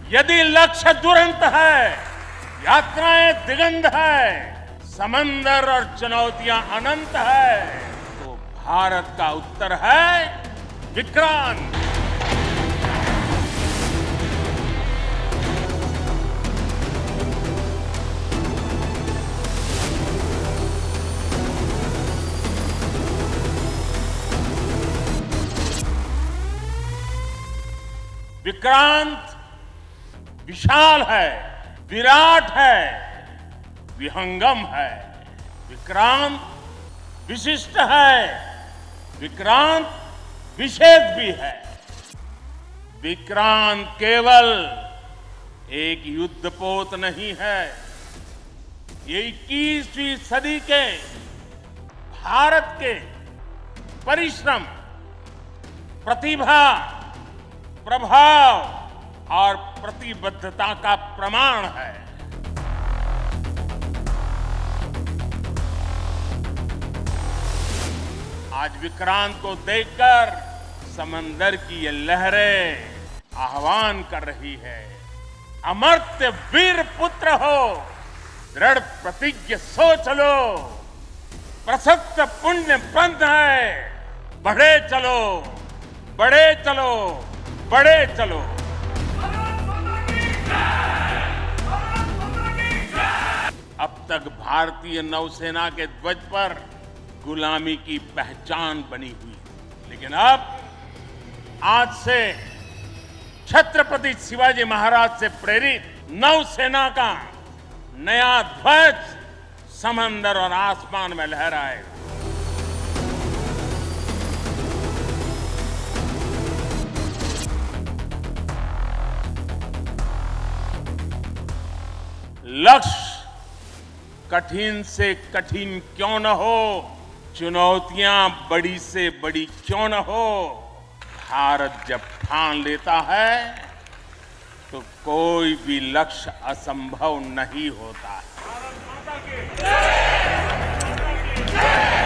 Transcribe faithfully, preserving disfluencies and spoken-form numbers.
यदि लक्ष्य दुरंत है, यात्राएं दिगंत है, समंदर और चुनौतियां अनंत है, तो भारत का उत्तर है विक्रांत। विक्रांत विशाल है, विराट है, विहंगम है। विक्रांत विशिष्ट है, विक्रांत विशेष भी है। विक्रांत केवल एक युद्धपोत नहीं है, ये इक्कीसवीं सदी के भारत के परिश्रम, प्रतिभा, प्रभाव और प्रतिबद्धता का प्रमाण है। आज विक्रांत को देखकर समंदर की ये लहरें आह्वान कर रही है, अमर्त्य वीर पुत्र हो, दृढ़ प्रतिज्ञ सोच लो, प्रशस्त पुण्य पंथ है, बढ़े चलो, बढ़े चलो, बढ़े चलो। अब तक भारतीय नौसेना के ध्वज पर गुलामी की पहचान बनी हुई, लेकिन अब आज से छत्रपति शिवाजी महाराज से प्रेरित नौसेना का नया ध्वज समंदर और आसमान में लहराएगा। लक्ष्य कठिन से कठिन क्यों न हो, चुनौतियां बड़ी से बड़ी क्यों न हो, भारत जब ठान लेता है तो कोई भी लक्ष्य असंभव नहीं होता है।